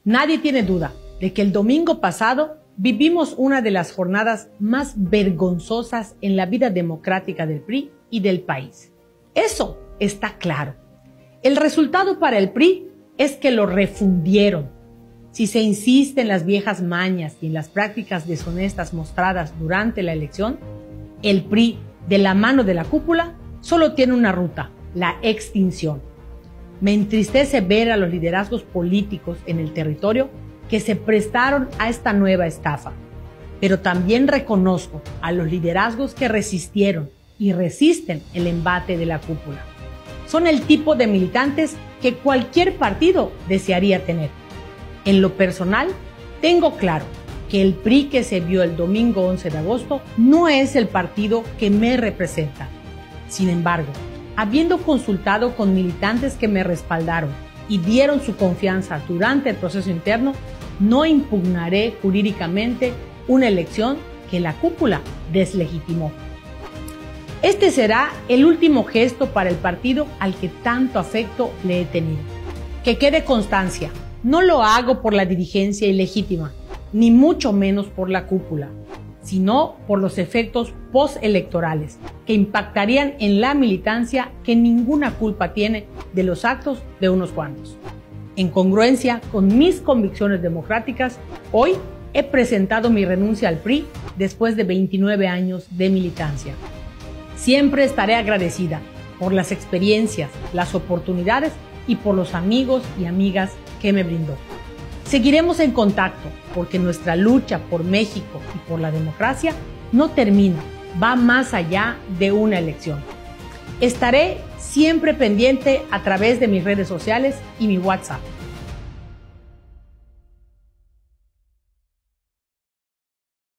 Nadie tiene duda de que el domingo pasado vivimos una de las jornadas más vergonzosas en la vida democrática del PRI y del país. Eso está claro. El resultado para el PRI es que lo refundieron. Si se insiste en las viejas mañas y en las prácticas deshonestas mostradas durante la elección, el PRI, de la mano de la cúpula, solo tiene una ruta: la extinción. Me entristece ver a los liderazgos políticos en el territorio que se prestaron a esta nueva estafa, pero también reconozco a los liderazgos que resistieron y resisten el embate de la cúpula. Son el tipo de militantes que cualquier partido desearía tener. En lo personal, tengo claro que el PRI que se vio el domingo 11 de agosto no es el partido que me representa. Sin embargo, habiendo consultado con militantes que me respaldaron y dieron su confianza durante el proceso interno, no impugnaré jurídicamente una elección que la cúpula deslegitimó. Este será el último gesto para el partido al que tanto afecto le he tenido. Que quede constancia, no lo hago por la dirigencia ilegítima, ni mucho menos por la cúpula, sino por los efectos postelectorales que impactarían en la militancia que ninguna culpa tiene de los actos de unos cuantos. En congruencia con mis convicciones democráticas, hoy he presentado mi renuncia al PRI después de 29 años de militancia. Siempre estaré agradecida por las experiencias, las oportunidades y por los amigos y amigas que me brindó. Seguiremos en contacto porque nuestra lucha por México y por la democracia no termina, va más allá de una elección. Estaré siempre pendiente a través de mis redes sociales y mi WhatsApp.